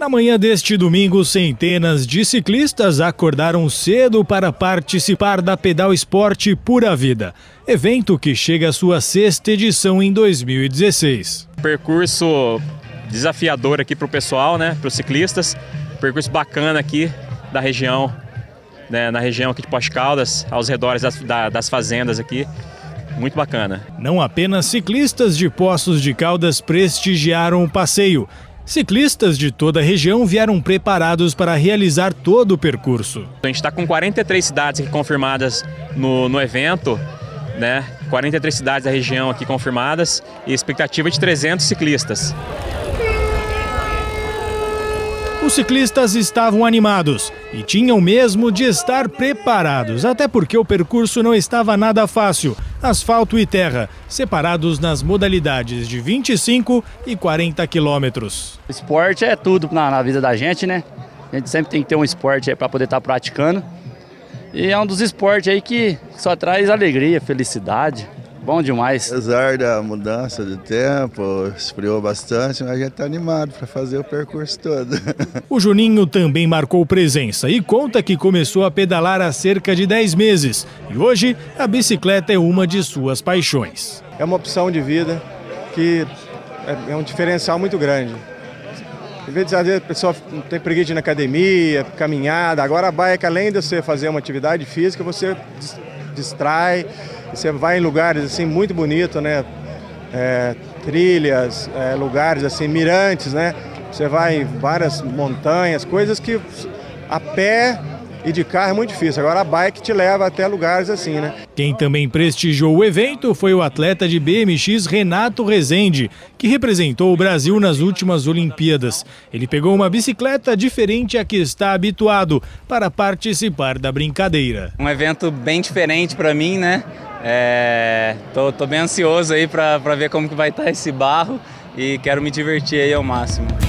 Na manhã deste domingo, centenas de ciclistas acordaram cedo para participar da Pedal Esporte Pura Vida, evento que chega à sua 6ª edição em 2016. Percurso desafiador aqui para o pessoal, né, para os ciclistas, percurso bacana aqui da região, né, na região aqui de Poços de Caldas, aos redores das fazendas aqui. Muito bacana. Não apenas ciclistas de Poços de Caldas prestigiaram o passeio. Ciclistas de toda a região vieram preparados para realizar todo o percurso. A gente está com 43 cidades aqui confirmadas no evento, né? 43 cidades da região aqui confirmadas e expectativa de 300 ciclistas. Os ciclistas estavam animados e tinham mesmo de estar preparados, até porque o percurso não estava nada fácil. Asfalto e terra, separados nas modalidades de 25 e 40 quilômetros. Esporte é tudo na vida da gente, né? A gente sempre tem que ter um esporte para poder estar praticando. E é um dos esportes aí que só traz alegria, felicidade. Bom demais. Apesar da mudança de tempo, esfriou bastante, mas a gente está animado para fazer o percurso todo. O Juninho também marcou presença e conta que começou a pedalar há cerca de 10 meses. E hoje a bicicleta é uma de suas paixões. É uma opção de vida que é um diferencial muito grande. Às vezes a pessoa tem preguiça de ir na academia, caminhada. Agora a bike, além de você fazer uma atividade física, você distrai. Você vai em lugares assim muito bonitos, né? Trilhas, lugares assim, mirantes, né? Você vai em várias montanhas, coisas que a pé e de carro é muito difícil. Agora a bike te leva até lugares assim, né? Quem também prestigiou o evento foi o atleta de BMX Renato Rezende, que representou o Brasil nas últimas Olimpíadas. Ele pegou uma bicicleta diferente à que está habituado para participar da brincadeira. Um evento bem diferente para mim, né? Tô bem ansioso aí para ver como que vai estar esse barro e quero me divertir aí ao máximo.